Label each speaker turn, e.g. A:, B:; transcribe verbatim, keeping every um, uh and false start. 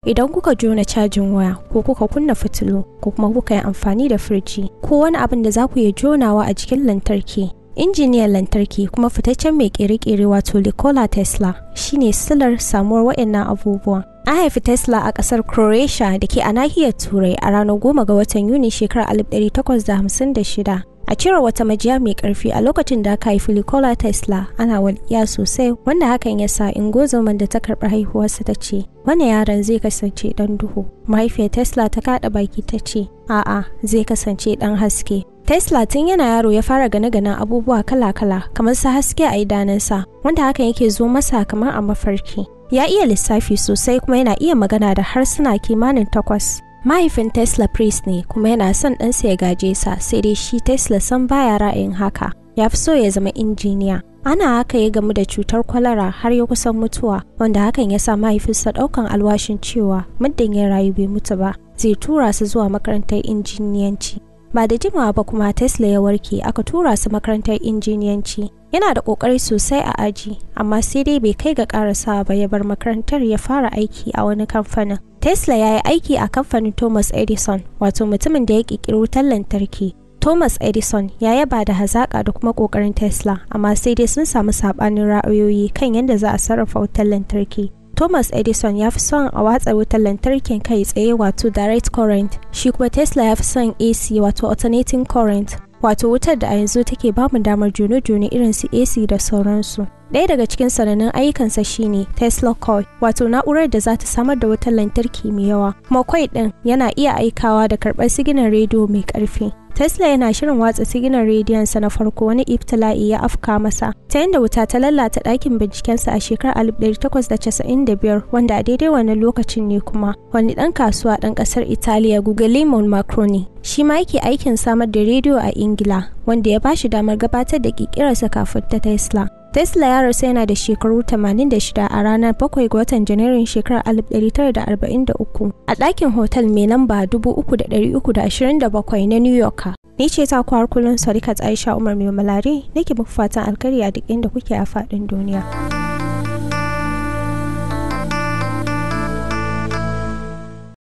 A: idan kuka jona cajin waya ko kuka kunna fitilu ko kuma kuka yi amfani da firji ko wani abin da za ku iya jonawa a jikin lantarki. Injiniyar lantarki kuma fitaccen mai kere-kere wato Nikola Tesla shine silar samuwar waɗannan abubuwan. An haifi Tesla a kasar Croatia da ke a nahiyar Turai a ranar goma ga watan Yuni shekarar alif ɗari takwas da hamsin da shida. A cewar wata majiya mai ƙarfi a lokacin da aka haifi Nikola Tesla ana walƙiya sosai, wanda hakan ya sa ingozoman da ta karɓi haihuwarsa ta ce wannan yaron zai kasance ɗan duhu. Mahaifiyar Tesla ta kaɗa baki ta ce a'a, zai kasance ɗan haske. Tesla tun yana yaro ya fara gane-ganen abubuwa kala-kala kamar su haske a idanunsa, wanda hakan yake zo masa kamar a mafarki. Ya iya lissafi sosai kuma yana iya magana da harsuna kimanin takwas. Mahaifin Tesla priest ne kuma yana son ɗansa ya gaje sa, sai dai shi Tesla san baya ra'ayin haka. Ya fi so ya zama injiniya. Ana haka ya gamu da cutar kwalara har ya kusan mutuwa, wanda hakan ya sa mahaifinsa ɗaukan alwashin cewa muddin ya rayu bai mutu ba, zai tura su zuwa makarantar injiniyanci. Ba da jimawa ba kuma Tesla ya warke, aka tura su makarantar injiniyanci. Yana da ƙoƙari sosai a aji, amma sai dai bai kai ga ƙarasawa ba ya bar makarantar ya fara aiki a wani kamfanin. Tesla ya yi aiki a kamfanin Thomas Edison, wato mutumin da ya ƙirƙiri wutar lantarki. Thomas Edison ya yaba da hazaƙa da kuma ƙoƙarin Tesla, amma sai dai sun samu saɓanin ra'ayoyi kan yadda za a sarrafa wutar lantarki. Thomas Edison ya fi son a watsa wutar lantarkin kai tsaye wato direct current, shi kuma Tesla ya fi son A C wato alternating current, wato wutar da a yanzu take bamu damar jone-jone irin su A C da sauransu. Ɗaya daga cikin sanannun ayyukansa shine Tesla coil, wato na'urar da za ta samar da wutar lantarki mai yawa. Kuma coil ɗin yana iya aikawa da karɓar siginar rediyo mai ƙarfi. Tesla yana shirin watsa siginar rediyonsa na farko, wani ibtila'i ya afka masa, ta yadda wuta ta lalata ɗakin bincikensa a shekarar alif ɗari takwas da casa'in da biyar, wanda a daidai wannan lokacin ne kuma wani ɗan kasuwa ɗan ƙasar Italiya Guglielmo Marconi shi ma yake aikin samar da rediyo a Ingila, wanda ya ba shi damar gabatar da ƙirƙirarsa kafin ta Tesla. Tesla ya rasu yana da shekaru tamanin da shida a ranar bakwai ga watan Janairun shekarar alif ɗari tara da arba'in da uku a ɗakin hotel mai lamba dubu uku da ɗari uku da ashirin da bakwai na New York. Ni ce ta kwar kullum Sadiqat Aisha Umar Mai Malari, nake muku fatan alkhairi a duk inda kuke a faɗin duniya.